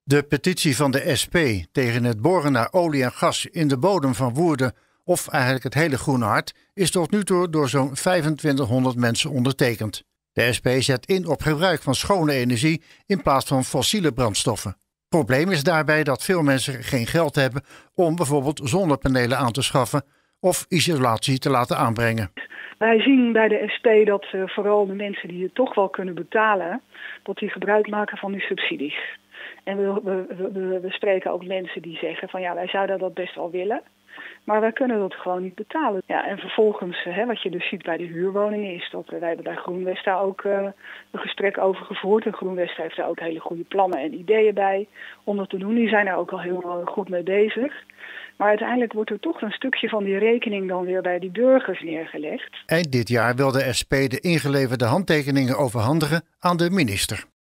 De petitie van de SP tegen het boren naar olie en gas in de bodem van Woerden, of eigenlijk het hele Groene Hart, is tot nu toe door zo'n 2500 mensen ondertekend. De SP zet in op gebruik van schone energie in plaats van fossiele brandstoffen. Het probleem is daarbij dat veel mensen geen geld hebben om bijvoorbeeld zonnepanelen aan te schaffen of isolatie te laten aanbrengen. Wij zien bij de SP dat vooral de mensen die het toch wel kunnen betalen, dat die gebruik maken van die subsidies. En we spreken ook mensen die zeggen van ja, wij zouden dat best wel willen, maar wij kunnen dat gewoon niet betalen. Ja, en vervolgens, wat je dus ziet bij de huurwoningen, is dat wij hebben bij GroenWest daar ook een gesprek over gevoerd. En GroenWest heeft daar ook hele goede plannen en ideeën bij om dat te doen. Die zijn er ook al heel goed mee bezig. Maar uiteindelijk wordt er toch een stukje van die rekening dan weer bij die burgers neergelegd. Eind dit jaar wil de SP de ingeleverde handtekeningen overhandigen aan de minister.